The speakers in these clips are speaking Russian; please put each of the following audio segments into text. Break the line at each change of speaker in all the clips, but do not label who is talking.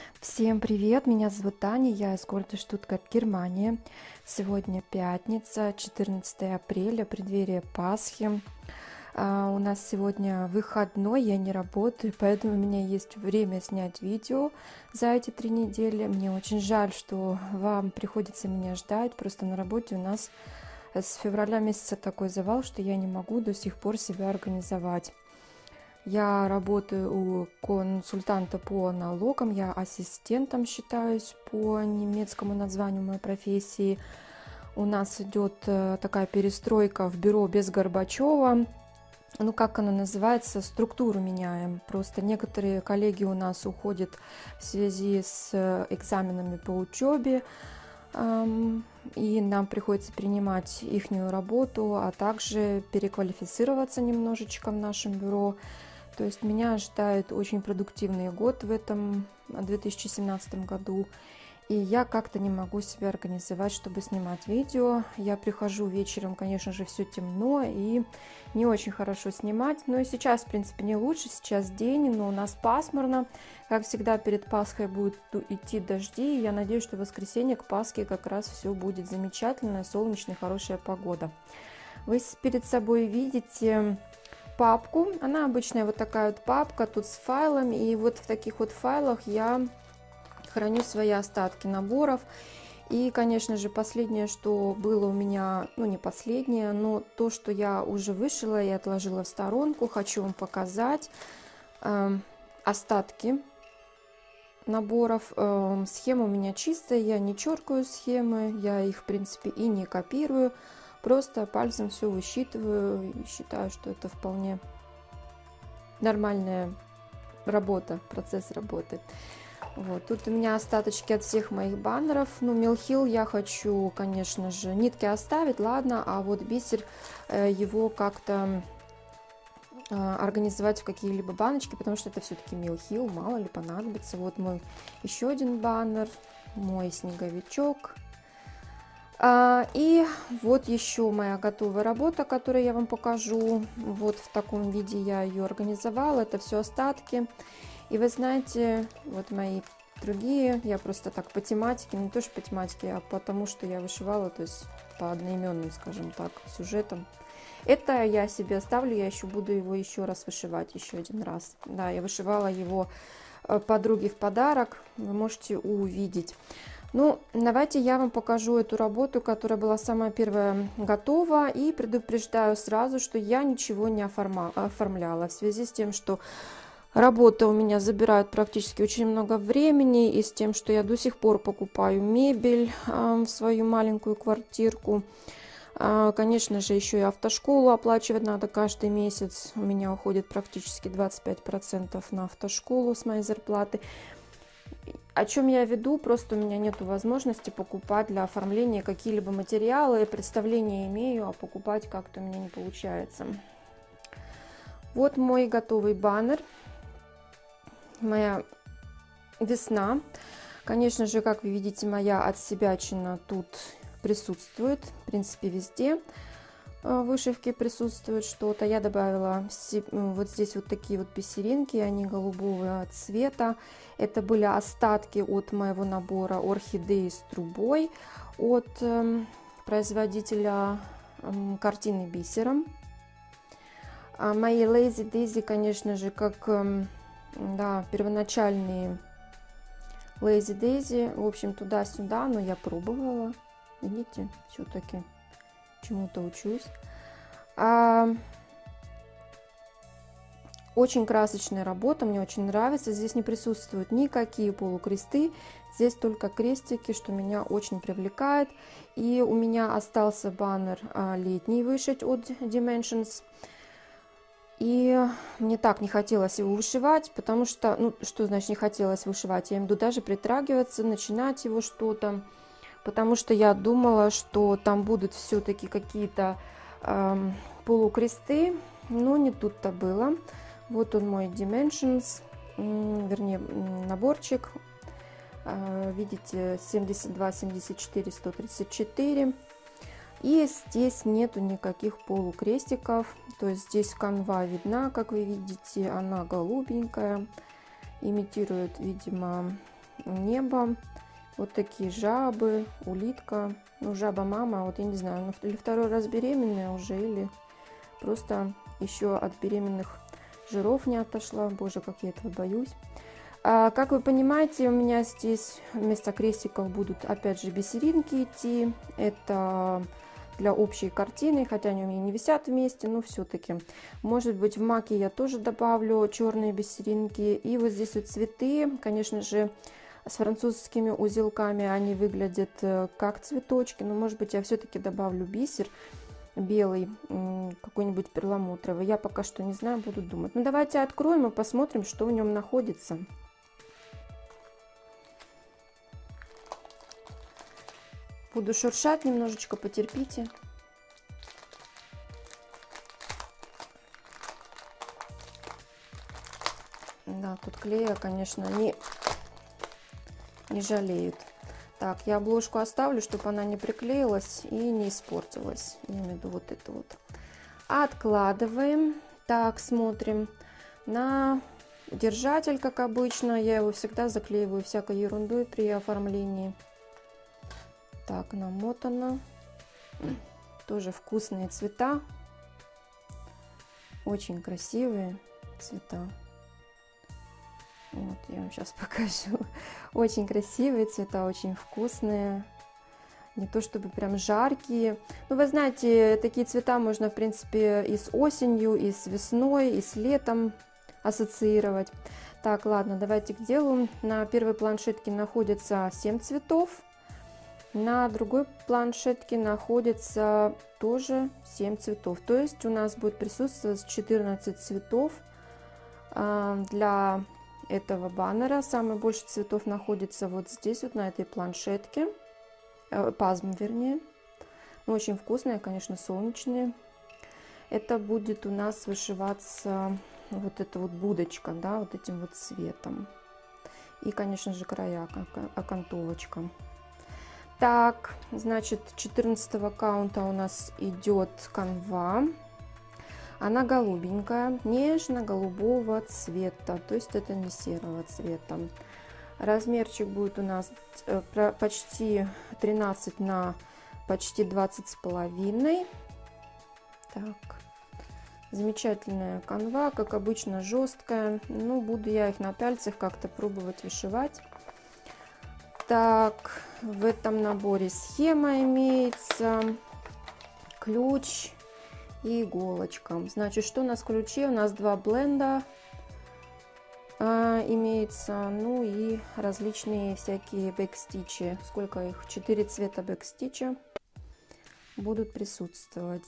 Всем привет, меня зовут Таня, я из города Штутгарт, Германия. Сегодня пятница, 14 апреля, преддверие Пасхи. У нас сегодня выходной, я не работаю, поэтому у меня есть время снять видео за эти 3 недели. Мне очень жаль, что вам приходится меня ждать, просто на работе у нас с февраля месяца такой завал, что я не могу до сих пор себя организовать. Я работаю у консультанта по налогам, я ассистентом считаюсь по немецкому названию моей профессии. У нас идет такая перестройка в бюро без Горбачева. Ну, как она называется, структуру меняем. Просто некоторые коллеги у нас уходят в связи с экзаменами по учебе, и нам приходится принимать ихнюю работу, а также переквалифицироваться немножечко в нашем бюро. То есть меня ожидает очень продуктивный год в этом 2017 году. И я как-то не могу себя организовать, чтобы снимать видео. Я прихожу вечером, конечно же, все темно и не очень хорошо снимать. Но и сейчас, в принципе, не лучше. Сейчас день, но у нас пасмурно. Как всегда, перед Пасхой будут идти дожди. И я надеюсь, что в воскресенье к Пасхе как раз все будет замечательно, солнечная, хорошая погода. Вы перед собой видите папку. Она обычная вот такая вот папка тут с файлами. И вот в таких вот файлах я храню свои остатки наборов. И, конечно же, последнее, что было у меня, ну не последнее, но то, что я уже вышила и отложила в сторонку, хочу вам показать остатки наборов. Схема у меня чистая, я не черкаю схемы, я их, в принципе, и не копирую. Просто пальцем все высчитываю и считаю, что это вполне нормальная работа, процесс работы. Вот, тут у меня остаточки от всех моих баннеров. Ну, мелхил я хочу, конечно же, нитки оставить, ладно, а вот бисер его как-то организовать в какие-либо баночки, потому что это все-таки мелхил, мало ли понадобится. Вот мой еще один баннер, мой снеговичок. И вот еще моя готовая работа, которую я вам покажу. Вот в таком виде я ее организовала. Это все остатки. И вы знаете, вот мои другие, я просто так по тематике, не то что по тематике, а потому что я вышивала, то есть по одноименным, скажем так, сюжетам. Это я себе оставлю, я еще буду его еще раз вышивать, еще один раз. Да, я вышивала его подруге в подарок, вы можете увидеть. Ну, давайте я вам покажу эту работу, которая была самая первая готова, и предупреждаю сразу, что я ничего не оформляла в связи с тем, что работа у меня забирает практически очень много времени, и с тем, что я до сих пор покупаю мебель в свою маленькую квартирку. Конечно же, еще и автошколу оплачивать надо каждый месяц. У меня уходит практически 25% на автошколу с моей зарплаты. О чем я веду, просто у меня нет возможности покупать для оформления какие-либо материалы. Представление имею, а покупать как-то у меня не получается. Вот мой готовый баннер. Моя весна. Конечно же, как вы видите, моя отсебячина тут присутствует. В принципе, везде вышивки присутствует что-то. Я добавила вот здесь вот такие вот бисеринки, они голубого цвета. Это были остатки от моего набора орхидеи с трубой от производителя картины бисером. Мои Lazy Daisy, конечно же, как да, первоначальные Lazy Daisy, в общем, туда-сюда, но я пробовала. Видите, все-таки чему-то учусь. Очень красочная работа, мне очень нравится. Здесь не присутствуют никакие полукресты, здесь только крестики, что меня очень привлекает. И у меня остался баннер летний вышить от Dimensions. И мне так не хотелось его вышивать, потому что, ну, что значит не хотелось вышивать? Я имею в виду даже притрагиваться, начинать его что-то, потому что я думала, что там будут все-таки какие-то полукресты, но не тут-то было. Вот он мой Dimensions, вернее наборчик, видите, 72, 74, 134. И здесь нету никаких полукрестиков, то есть здесь канва видна, как вы видите, она голубенькая, имитирует, видимо, небо. Вот такие жабы, улитка. Ну, жаба-мама, вот я не знаю, ну, или второй раз беременная уже, или просто еще от беременных жиров не отошла. Боже, как я этого боюсь. Как вы понимаете, у меня здесь вместо крестиков будут опять же бисеринки идти. Это для общей картины, хотя они у меня не висят вместе, но все-таки. Может быть, в маке я тоже добавлю черные бисеринки. И вот здесь вот цветы, конечно же, с французскими узелками, они выглядят как цветочки, но может быть я все-таки добавлю бисер белый, какой-нибудь перламутровый. Я пока что не знаю, буду думать. Ну давайте откроем и посмотрим, что в нем находится. Буду шуршать немножечко, потерпите. Да, тут клея, конечно, не жалеют. Так, я обложку оставлю, чтобы она не приклеилась и не испортилась. Я имею в виду вот это вот. Откладываем. Так, смотрим на держатель, как обычно. Я его всегда заклеиваю всякой ерундой при оформлении. Так, намотано. Тоже вкусные цвета. Очень красивые цвета. Вот, я вам сейчас покажу. Очень красивые цвета, очень вкусные. Не то чтобы прям жаркие. Но вы знаете, такие цвета можно, в принципе, и с осенью, и с весной, и с летом ассоциировать. Так, ладно, давайте к делу. На первой планшетке находится 7 цветов. На другой планшетке находится тоже 7 цветов. То есть у нас будет присутствовать 14 цветов для этого баннера. Самый больше цветов находится вот здесь, вот на этой планшетке. Пазм, вернее. Очень вкусные, конечно, солнечные. Это будет у нас вышиваться вот эта вот будочка, да, вот этим вот цветом. И, конечно же, края, окантовочка. Так, значит, 14 каунта у нас идет канва. Она голубенькая, нежно-голубого цвета, то есть это не серого цвета. Размерчик будет у нас почти 13 на почти 20,5. Так, замечательная канва, как обычно, жесткая. Ну, буду я их на пяльцах как-то пробовать вышивать. Так, в этом наборе схема имеется, ключ и иголочка. Значит, что у нас в ключе? У нас 2 бленда имеется, ну и различные всякие бэкстичи. Сколько их? 4 цвета бэкстича будут присутствовать.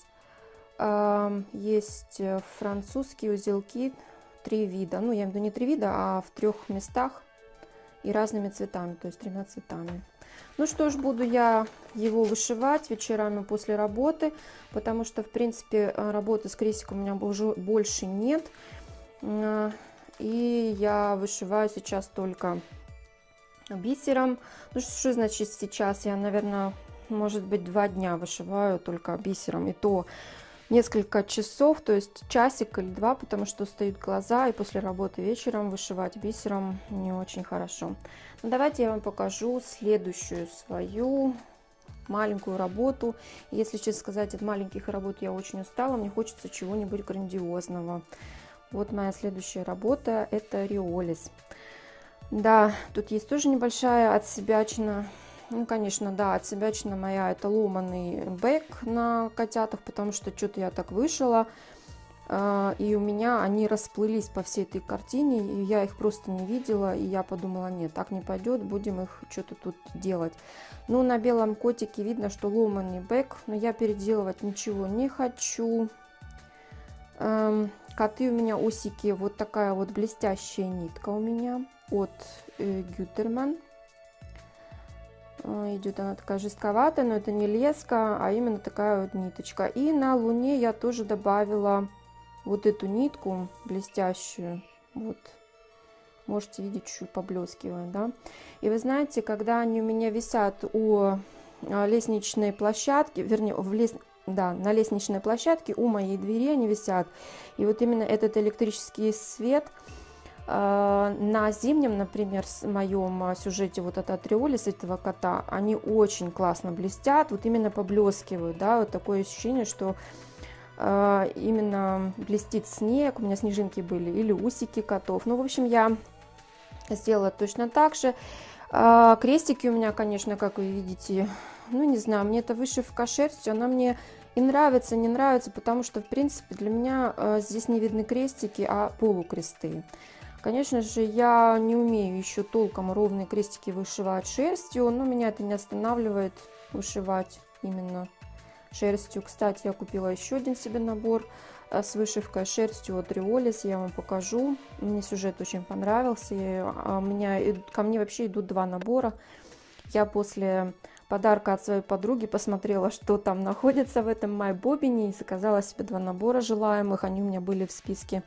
Есть французские узелки, 3 вида. Ну, я имею в виду не 3 вида, а в 3 местах и разными цветами, то есть 3 цветами. Ну что ж, буду я его вышивать вечерами после работы, потому что, в принципе, работы с крестиком у меня уже больше нет. И я вышиваю сейчас только бисером. Ну что значит сейчас? Я, наверное, может быть, 2 дня вышиваю только бисером. И то несколько часов, то есть часик или 2, потому что устают глаза, и после работы вечером вышивать бисером не очень хорошо. Но давайте я вам покажу следующую свою маленькую работу. Если честно сказать, от маленьких работ я очень устала, мне хочется чего-нибудь грандиозного. Вот моя следующая работа, это риолис. Да, тут есть тоже небольшая отсебячина. Ну, конечно, да, отсебячина моя, это ломаный бэк на котятах, потому что что-то я так вышила, и у меня они расплылись по всей этой картине, и я их просто не видела, и я подумала, нет, так не пойдет, будем их что-то тут делать. Ну, на белом котике видно, что ломаный бэк, но я переделывать ничего не хочу. Коты у меня усики, вот такая вот блестящая нитка у меня от Гютерман. Идет она такая жестковатая, но это не леска, а именно такая вот ниточка. И на луне я тоже добавила вот эту нитку блестящую. Вот, можете видеть, чуть поблескивает, да. И вы знаете, когда они у меня висят у лестничной площадки, вернее, на лестничной площадке у моей двери они висят. И вот именно этот электрический свет На зимнем, например, моем сюжете вот от Риолис, этого кота, они очень классно блестят, вот именно поблескивают, да, вот такое ощущение, что именно блестит снег, у меня снежинки были, или усики котов. Ну, в общем, я сделала точно так же. Крестики у меня, конечно, как вы видите, ну, не знаю, мне эта вышивка шерстью, она мне и нравится, не нравится, потому что, в принципе, для меня здесь не видны крестики, а полукресты. Конечно же, я не умею еще толком ровные крестики вышивать шерстью, но меня это не останавливает вышивать именно шерстью. Кстати, я купила еще один себе набор с вышивкой шерстью от Риолис, я вам покажу. Мне сюжет очень понравился, ко мне вообще идут два набора. Я после подарка от своей подруги посмотрела, что там находится в этом майбобине, и заказала себе два набора желаемых. Они у меня были в списке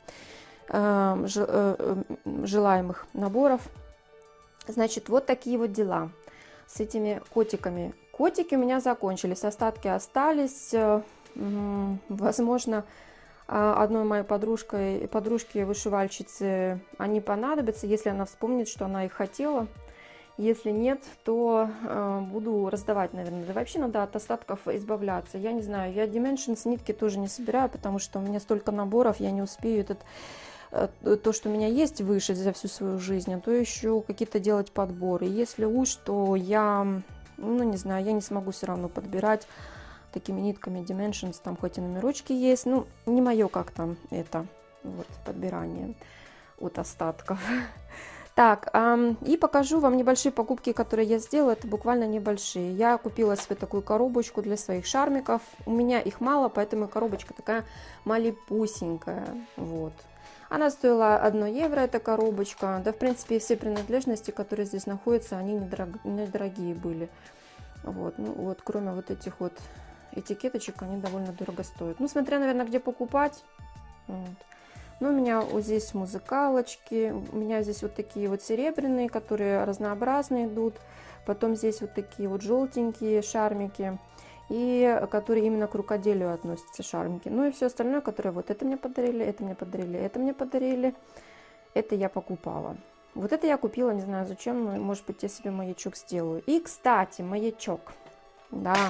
желаемых наборов. Значит, вот такие вот дела с этими котиками. Котики у меня закончились, остатки остались. Возможно, одной моей подружке вышивальщицы они понадобятся, если она вспомнит, что она их хотела. Если нет, то буду раздавать, наверное. Да вообще надо от остатков избавляться. Я не знаю, я Dimensions нитки тоже не собираю, потому что у меня столько наборов, я не успею то, что у меня есть, вышить за всю свою жизнь, а то еще какие-то делать подборы. Если уж, то я, ну не знаю, я не смогу все равно подбирать такими нитками Dimensions, там хоть и номерочки есть, ну не мое как там это, вот, подбирание от остатков. Так, и покажу вам небольшие покупки, которые я сделала, это буквально небольшие. Я купила себе такую коробочку для своих шармиков, у меня их мало, поэтому коробочка такая малепусенькая, вот. Она стоила 1 евро, эта коробочка. Да, в принципе, все принадлежности, которые здесь находятся, они недорогие были. Вот, ну вот, кроме вот этих вот этикеточек, они довольно дорого стоят. Ну, смотря, наверное, где покупать. Вот. Ну, у меня вот здесь музыкалочки, у меня здесь вот такие вот серебряные, которые разнообразные идут. Потом здесь вот такие вот желтенькие шармики, и которые именно к рукоделию относятся шармики. Ну и все остальное, которое вот это мне подарили, это мне подарили, это мне подарили, это я покупала. Вот это я купила, не знаю зачем, но может быть я себе маячок сделаю. И, кстати, маячок, да,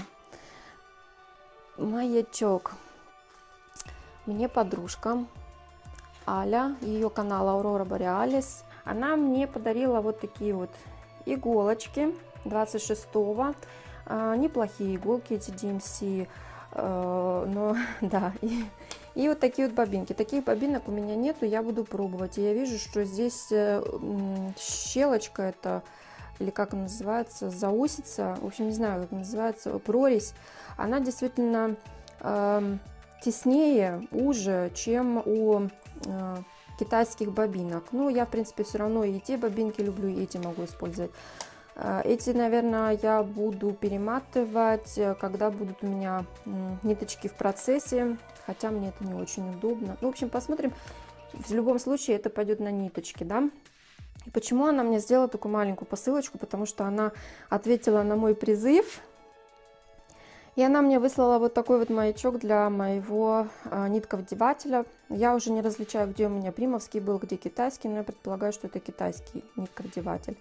маячок. Мне подружка Аля, ее канал Aurora Borealis, она мне подарила вот такие вот иголочки 26-го. Неплохие иголки эти DMC, но да, и вот такие вот бобинки. Таких бобинок у меня нету, я буду пробовать. И я вижу, что здесь щелочка это, или как она называется, заусица, в общем, не знаю, как называется, прорезь, она действительно теснее, уже, чем у китайских бобинок. Ну, я, в принципе, все равно и те бобинки люблю, и эти могу использовать. Эти, наверное, я буду перематывать, когда будут у меня ниточки в процессе, хотя мне это не очень удобно. Ну, в общем, посмотрим. В любом случае это пойдет на ниточки, да. И почему она мне сделала такую маленькую посылочку? Потому что она ответила на мой призыв, и она мне выслала вот такой вот маячок для моего нитковдевателя. Я уже не различаю, где у меня примовский был, где китайский, но я предполагаю, что это китайский нитковдеватель.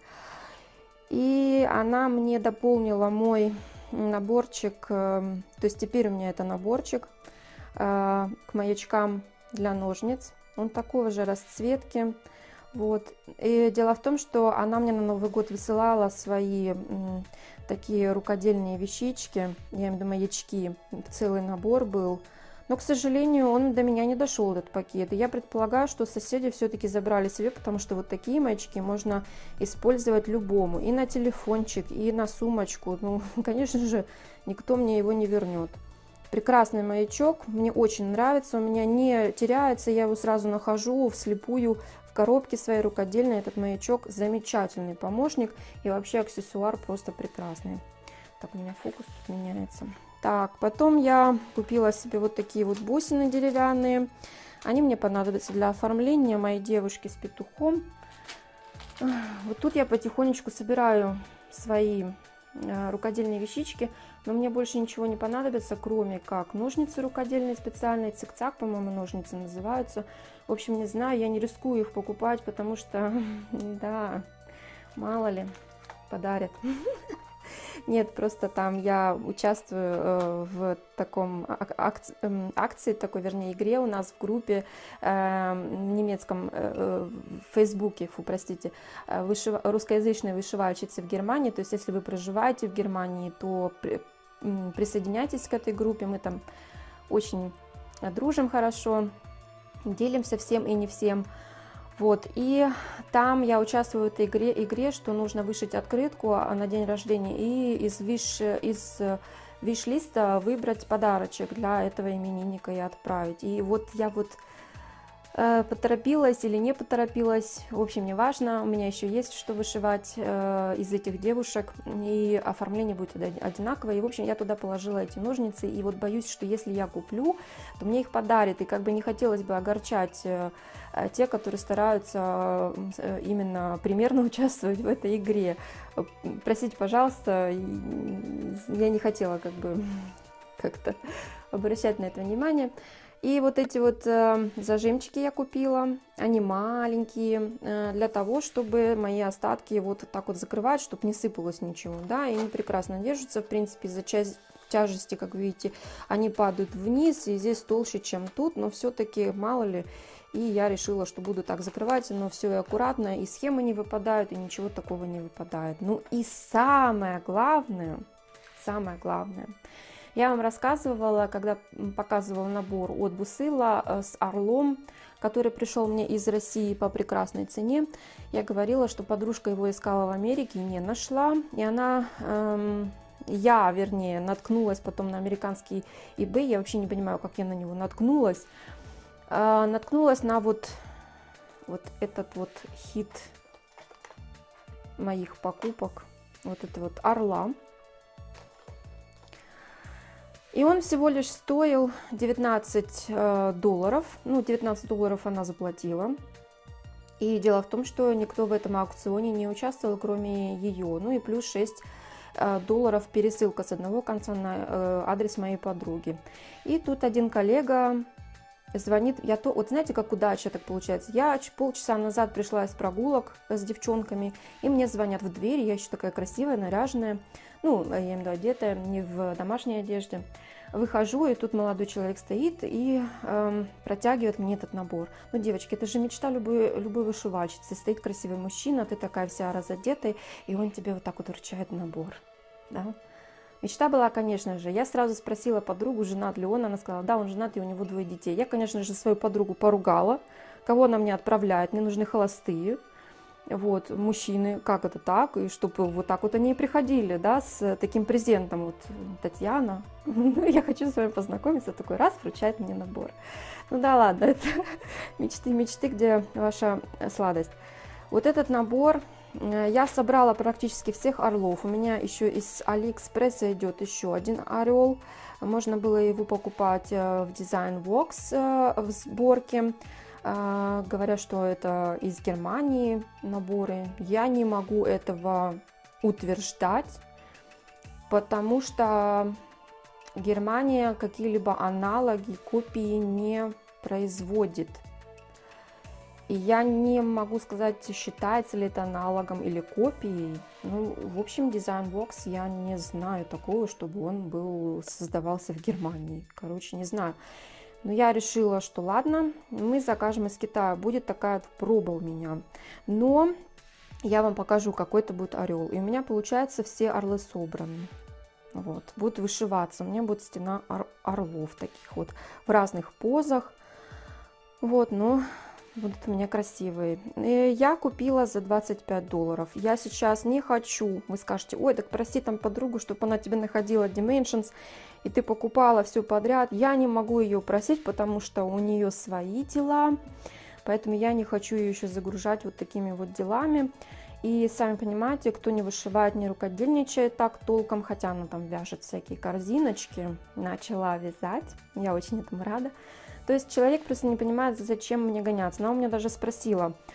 И она мне дополнила мой наборчик, то есть теперь у меня это наборчик к маячкам для ножниц. Он такого же расцветки. Вот. И дело в том, что она мне на Новый год высылала свои такие рукодельные вещички, я имею в виду маячки, целый набор был. Но, к сожалению, он до меня не дошел, этот пакет. И я предполагаю, что соседи все-таки забрали себе, потому что вот такие маячки можно использовать любому. И на телефончик, и на сумочку. Ну, конечно же, никто мне его не вернет. Прекрасный маячок, мне очень нравится, у меня не теряется, я его сразу нахожу вслепую в коробке своей рукодельной. Этот маячок замечательный помощник, и вообще аксессуар просто прекрасный. Так, у меня фокус тут меняется. Так, потом я купила себе вот такие вот бусины деревянные. Они мне понадобятся для оформления моей девушки с петухом. Вот тут я потихонечку собираю свои рукодельные вещички, но мне больше ничего не понадобится, кроме как ножницы рукодельные специальные, цик-цак, по-моему, ножницы называются. В общем, не знаю, я не рискую их покупать, потому что, да, мало ли, подарят. Нет, просто там я участвую в таком акции, такой, вернее, игре у нас в группе немецком, в Фейсбуке, простите, русскоязычные вышивальщицы в Германии. То есть, если вы проживаете в Германии, то присоединяйтесь к этой группе. Мы там очень дружим хорошо, делимся всем и не всем. Вот, и там я участвую в этой игре, что нужно вышить открытку на день рождения и из виш-листа выбрать подарочек для этого именинника и отправить. И вот я вот поторопилась или не поторопилась, в общем, не важно, у меня еще есть что вышивать из этих девушек, и оформление будет одинаковое, и, в общем, я туда положила эти ножницы, и вот боюсь, что если я куплю, то мне их подарят, и как бы не хотелось бы огорчать те, которые стараются именно примерно участвовать в этой игре. Простите, пожалуйста, я не хотела как бы как-то обращать на это внимание. И вот эти вот зажимчики я купила, они маленькие, для того, чтобы мои остатки вот так вот закрывать, чтобы не сыпалось ничего, да, и они прекрасно держатся, в принципе, из-за тяжести, как видите, они падают вниз, и здесь толще, чем тут, но все-таки, мало ли, и я решила, что буду так закрывать, но все и аккуратно, и схемы не выпадают, и ничего такого не выпадает. Ну и самое главное, я вам рассказывала, когда показывала набор от Бусыла с орлом, который пришел мне из России по прекрасной цене. Я говорила, что подружка его искала в Америке, не нашла. И она, вернее, наткнулась потом на американский eBay. Я вообще не понимаю, как я на него наткнулась. Наткнулась на вот этот вот хит моих покупок. Вот это вот орла. И он всего лишь стоил $19. Ну, $19 она заплатила. И дело в том, что никто в этом аукционе не участвовал, кроме ее. Ну и плюс $6 пересылка с одного конца на адрес моей подруги. И тут один коллега звонит. Вот знаете, как удача так получается. Я полчаса назад пришла из прогулок с девчонками, и мне звонят в дверь. Я еще такая красивая, наряженная. Ну, я имею в виду одетая, не в домашней одежде. Выхожу, и тут молодой человек стоит и протягивает мне этот набор. Ну, девочки, это же мечта любой вышивальщицы. Стоит красивый мужчина, ты такая вся разодетая, и он тебе вот так вот вручает набор. Да? Мечта была, конечно же. Я сразу спросила подругу, женат ли он. Она сказала, да, он женат, и у него 2 детей. Я, конечно же, свою подругу поругала. Кого она мне отправляет? Мне нужны холостые. Вот, мужчины, как это так, и чтобы вот так вот они и приходили, да, с таким презентом, вот, Татьяна, я хочу с вами познакомиться, такой раз вручает мне набор. Ну да ладно, это мечты, где ваша сладость. Вот этот набор, я собрала практически всех орлов, у меня еще из Алиэкспресса идет еще один орел, можно было его покупать в Design Works в сборке. Говорят, что это из Германии наборы. Я не могу этого утверждать, потому что Германия какие-либо аналоги, копии не производит. И я не могу сказать, считается ли это аналогом или копией. Ну, в общем, Design Works я не знаю такого, чтобы он создавался в Германии. Короче, не знаю. Но я решила, что ладно, мы закажем из Китая. Будет такая вот проба у меня. Но я вам покажу, какой это будет орел. И у меня, получается, все орлы собраны. Вот, будут вышиваться. У меня будет стена орлов таких вот в разных позах. Вот, но будут у меня красивые. И я купила за $25. Я сейчас не хочу. Вы скажете, ой, так проси там подругу, чтобы она тебе находила Dimensions, и ты покупала все подряд. Я не могу ее просить, потому что у нее свои дела. Поэтому я не хочу ее еще загружать вот такими вот делами. И сами понимаете, кто не вышивает, не рукодельничает так толком, хотя она там вяжет всякие корзиночки, начала вязать. Я очень этому рада. То есть человек просто не понимает, зачем мне гоняться. Она у меня даже спросила,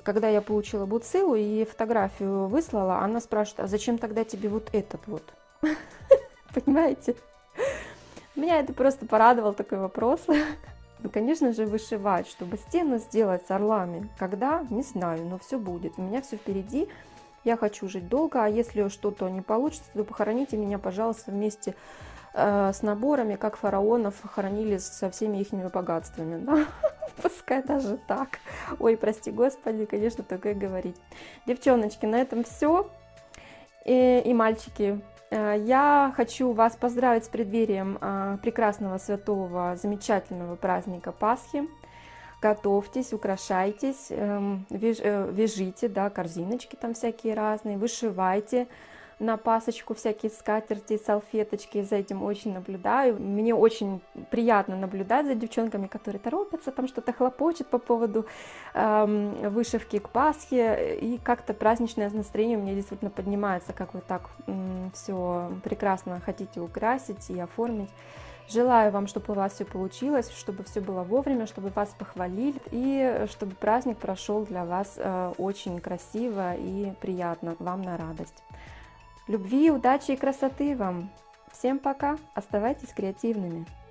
когда я получила буцилу и фотографию выслала, она спрашивает, а зачем тогда тебе вот этот вот? Понимаете? Меня это просто порадовал такой вопрос. Ну, конечно же, вышивать, чтобы стену сделать с орлами. Когда? Не знаю, но все будет. У меня все впереди. Я хочу жить долго, а если что-то не получится, то похороните меня, пожалуйста, вместе с наборами, как фараонов хоронили со всеми их богатствами. Да? Пускай даже так. Ой, прости господи, конечно, такое говорить. Девчоночки, на этом все. И мальчики, я хочу вас поздравить с преддверием прекрасного, святого, замечательного праздника Пасхи. Готовьтесь, украшайтесь, вяжите, да, корзиночки там всякие разные, вышивайте на пасочку всякие скатерти, салфеточки, за этим очень наблюдаю. Мне очень приятно наблюдать за девчонками, которые торопятся, там что-то хлопочут по поводу вышивки к Пасхе, и как-то праздничное настроение у меня действительно поднимается, как вы так все прекрасно хотите украсить и оформить. Желаю вам, чтобы у вас все получилось, чтобы все было вовремя, чтобы вас похвалили, и чтобы праздник прошел для вас очень красиво и приятно, вам на радость. Любви, удачи и красоты вам! Всем пока! Оставайтесь креативными!